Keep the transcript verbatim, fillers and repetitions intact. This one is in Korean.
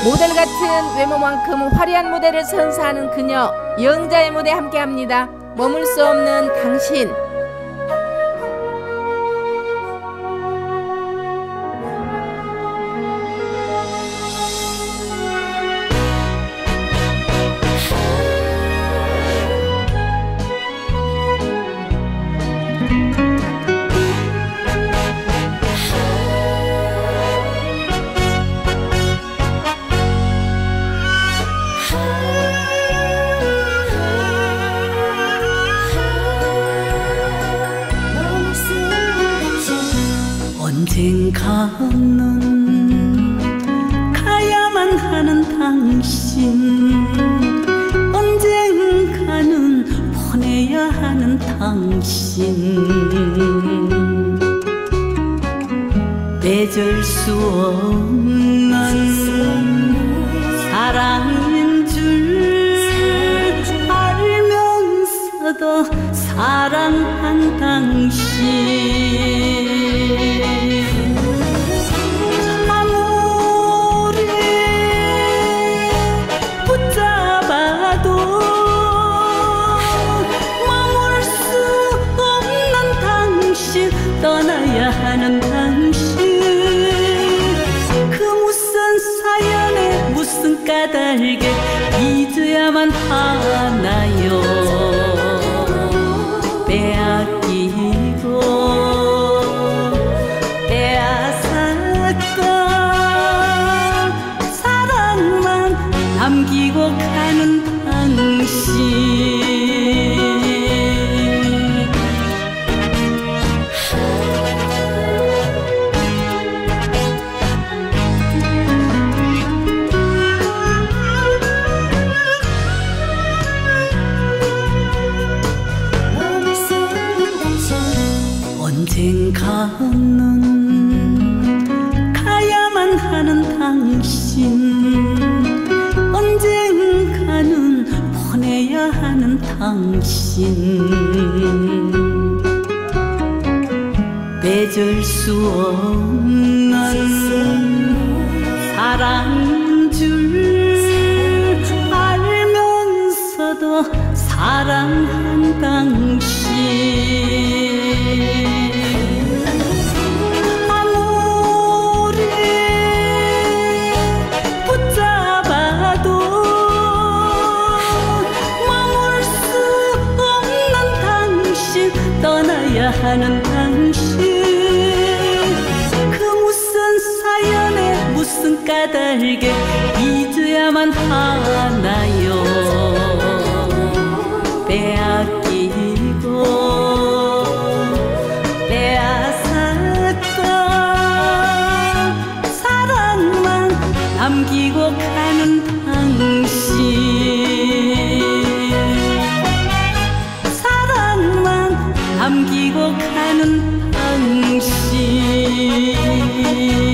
모델 같은 외모만큼 화려한 무대를 선사하는 그녀, 영자의 무대 함께합니다. 머물 수 없는 당신. 언젠가는 가야만 하는 당신, 언젠가는 보내야 하는 당신, 맺을 수 없는 사랑인 줄 알면서도 사랑한 당신, 떠나야 하는 당신, 그 무슨 사연에 무슨 까닭에 잊어야만 하나요. 빼앗기고 빼앗았던 사랑만 남기고 가는 당신, 언젠가는 가야만 하는 당신, 언젠가는 보내야 하는 당신, 맺을 수 없는 사랑인 줄 알면서도 사랑한 당신, 떠나야 하는 당신, 그 무슨 사연에 무슨 까닭에 잊어야만 하나요. 빼앗기고 빼앗았던 사랑만 남기고 가는 당신, 남기고 가는 당신.